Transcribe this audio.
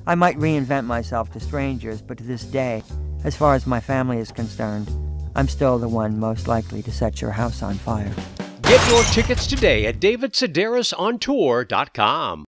I might reinvent myself to strangers, but to this day, as far as my family is concerned, I'm still the one most likely to set your house on fire. Get your tickets today at davidsedarisontour.com.